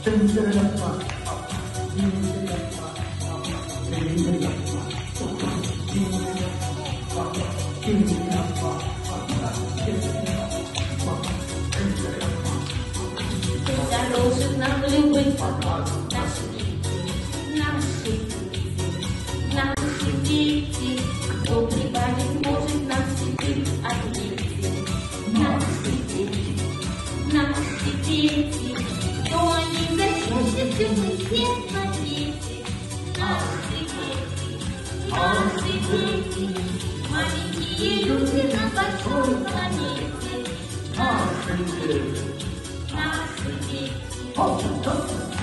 Дорожит нам любить наши дети, кто прибавить может нам теперь ответить. Наши дети, кто они защитят, мы все на свете. Наши дети, маленькие люди на большой планете. Наши дети.